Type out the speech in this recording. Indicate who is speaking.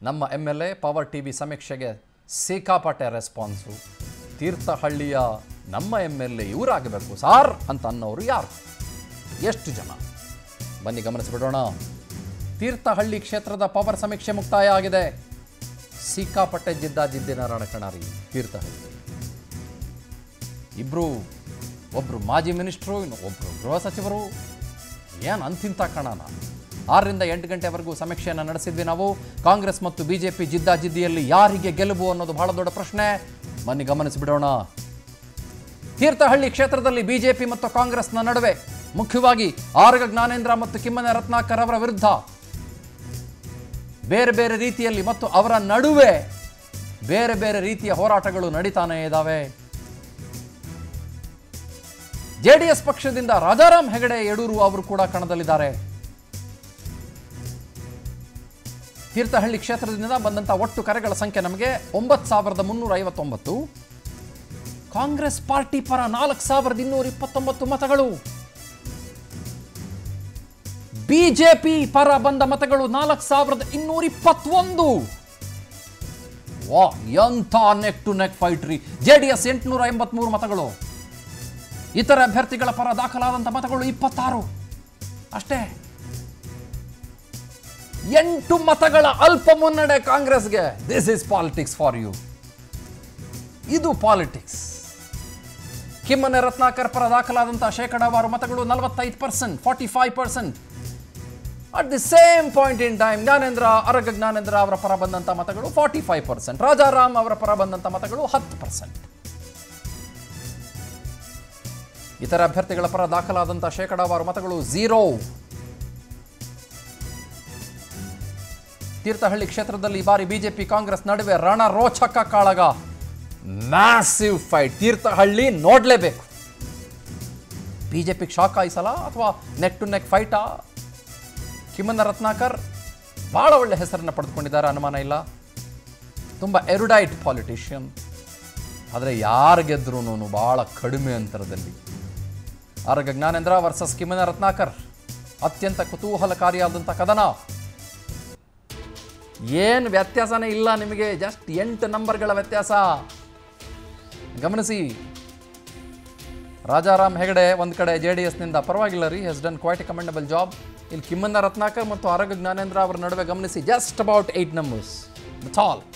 Speaker 1: ನಮ್ಮ MLA power TV ಸಮೀಕ್ಷೆಗೆ ಸಿಕ್ಕಾಪಟ್ಟೆ ರೆಸ್ಪಾನ್ಸು. ತೀರ್ಥಹಳ್ಳಿಯ ನಮ್ಮ MLA ಇವರಾಗಬೇಕು ಸಾರ್ ಅಂತ ಅನ್ನೋರು ಯಾರು, ಎಷ್ಟು ಜನ? ಬನ್ನಿ ಗಮನಿಸಿಬಿಡೋಣ. ತೀರ್ಥಹಳ್ಳಿ ಕ್ಷೇತ್ರದ ಪವರ್ ಸಮೀಕ್ಷೆ ಮುಕ್ತಾಯ ಆಗಿದೆ. ಸಿಕ್ಕಾಪಟ್ಟೆ ಜಿದ್ದಿನ ರಣಕಣಾರಿ ತೀರ್ಥಹಳ್ಳಿ. ಒಬ್ಬರು ಮಾಜಿ ಮಿನಿಸ್ಟ್ರು, ಇನ್ನು ಒಬ್ಬರು ಗೃಹ ಸಚಿವರು. ಏನು ಅಂತಿಂತ ಕಣನ. 6 ರಿಂದ 8 ಗಂಟೆವರೆಗೂ ಸಮೀಕ್ಷೆಯನ್ನು ನಡೆಸಿದ್ವಿ ನಾವು. ಕಾಂಗ್ರೆಸ್ ಮತ್ತು ಬಿಜೆಪಿ ಜಿದ್ದಿಯಲ್ಲಿ ಯಾರಿಗೆ ಗೆಲುವು ಅನ್ನೋದು ಬಹಳ ದೊಡ್ಡ ಪ್ರಶ್ನೆ. ಬನ್ನಿ ಗಮನಿಸಿಬಿಡೋಣ. ತೀರ್ಥಹಳ್ಳಿ ಕ್ಷೇತ್ರದಲ್ಲಿ ಬಿಜೆಪಿ ಮತ್ತು ಕಾಂಗ್ರೆಸ್ನ ನಡುವೆ ಮುಖ್ಯವಾಗಿ ಆರಗ ಜ್ಞಾನೇಂದ್ರ ಮತ್ತು ಕಿಮ್ಮನೆ ರತ್ನಾಕರ್ ಅವರ ವಿರುದ್ಧ ಬೇರೆ ಬೇರೆ ರೀತಿಯಲ್ಲಿ ಮತ್ತು ಅವರ ನಡುವೆ ಬೇರೆ ಬೇರೆ ರೀತಿಯ ಹೋರಾಟಗಳು ನಡೀತಾನೆ ಇದ್ದಾವೆ. ಜೆಡಿಎಸ್ ಪಕ್ಷದಿಂದ ರಾಜಾರಾಮ್ ಹೆಗಡೆ ಯಡೂರು ಅವರು ಕೂಡ ಕಣದಲ್ಲಿದ್ದಾರೆ. ತೀರ್ಥಹಳ್ಳಿ ಕ್ಷೇತ್ರದಿಂದ ಬಂದಂಥ ಒಟ್ಟು ಕರೆಗಳ ಸಂಖ್ಯೆ ನಮಗೆ 9359. ಕಾಂಗ್ರೆಸ್ ಪಾರ್ಟಿ ಪರ 4229 ಮತಗಳು. ಬಿಜೆಪಿ ಪರ ಬಂದ ಮತಗಳು 4221. ವಾ, ಎಂಥ ನೆಕ್ ಟು ನೆಕ್ ಫೈಟ್ ರೀ. ಜೆಡಿಎಸ್ 883 ಮತಗಳು. ಇತರ ಅಭ್ಯರ್ಥಿಗಳ ಪರ ದಾಖಲಾದಂಥ ಮತಗಳು 26 ಅಷ್ಟೇ. 8 ಮತಗಳ ಅಲ್ಪ ಮುನ್ನಡೆ ಕಾಂಗ್ರೆಸ್ಗೆ. This is politics for you. ಇದು ಪಾಲಿಟಿಕ್ಸ್. ಕಿಮ್ಮನೆ ರತ್ನಾಕರ್ ಪರ ದಾಖಲಾದಂಥ ಶೇಕಡಾವಾರು ಮತಗಳು 45%, 45%. At the same point in time Araga Jnanendra ಅವರ ಪರ ಬಂದಂಥ ಮತಗಳು 45%, ರಾಜಾರಾಮ್ ಅವರ ಪರ ಬಂದಂಥ ಮತಗಳು 10%. ಇತರ ಅಭ್ಯರ್ಥಿಗಳ ಪರ ದಾಖಲಾದಂಥ ಶೇಕಡಾವಾರು ಮತಗಳು 0. ತೀರ್ಥಹಳ್ಳಿ ಕ್ಷೇತ್ರದಲ್ಲಿ ಈ ಬಾರಿ ಬಿಜೆಪಿ ಕಾಂಗ್ರೆಸ್ ನಡುವೆ ರಣರೋಚಕ ಕಾಳಗ. Massive fight. ತೀರ್ಥಹಳ್ಳಿ ನೋಡಲೇಬೇಕು. ಬಿಜೆಪಿಗೆ ಶಾಕ್ ಆಯಿಸಲ್ಲ ಅಥವಾ ನೆಕ್ ಟು ನೆಕ್ ಫೈಟಾ? ಕಿಮ್ಮನ ರತ್ನಾಕರ್ ಭಾಳ ಒಳ್ಳೆ ಹೆಸರನ್ನು ಪಡೆದುಕೊಂಡಿದ್ದಾರೆ, ಅನುಮಾನ ಇಲ್ಲ. ತುಂಬ ಎರುಡೈಟ್ ಪಾಲಿಟಿಷಿಯನ್. ಆದರೆ ಯಾರು ಗೆದ್ರೂ ಭಾಳ ಕಡಿಮೆ ಅಂತರದಲ್ಲಿ. ಆರಗ ಜ್ಞಾನೇಂದ್ರ ವರ್ಸಸ್ ಕಿಮ್ಮನ ರತ್ನಾಕರ್ ಅತ್ಯಂತ ಕುತೂಹಲಕಾರಿಯಾದಂಥ ಕದನ. ಏನು ವ್ಯತ್ಯಾಸನೇ ಇಲ್ಲ ನಿಮಗೆ, ಜಸ್ಟ್ 8 ನಂಬರ್ಗಳ ವ್ಯತ್ಯಾಸ. ಗಮನಿಸಿ. ರಾಜಾರಾಮ್ ಹೆಗಡೆ ಒಂದು ಕಡೆ ಜೆಡಿಎಸ್ನಿಂದ ಪರವಾಗಿಲ್ಲ ರೀ, has done quite a commendable job. ಇಲ್ಲಿ ಕಿಮ್ಮನ ರತ್ನಾಕರ್ ಮತ್ತು ಆರಗ ಜ್ಞಾನೇಂದ್ರ ಅವರ ನಡುವೆ ಗಮನಿಸಿ, just about 8 numbers. That's all.